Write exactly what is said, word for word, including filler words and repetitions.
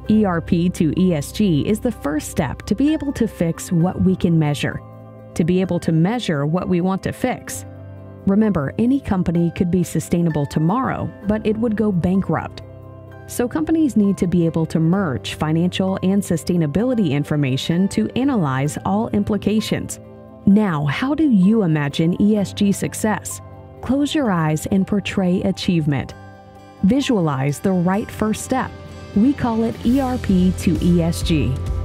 E R P to E S G is the first step to be able to fix what we can measure, to be able to measure what we want to fix. Remember, any company could be sustainable tomorrow, but it would go bankrupt. So companies need to be able to merge financial and sustainability information to analyze all implications. Now, how do you imagine E S G success? Close your eyes and portray achievement. Visualize the right first step. We call it E R P to E S G.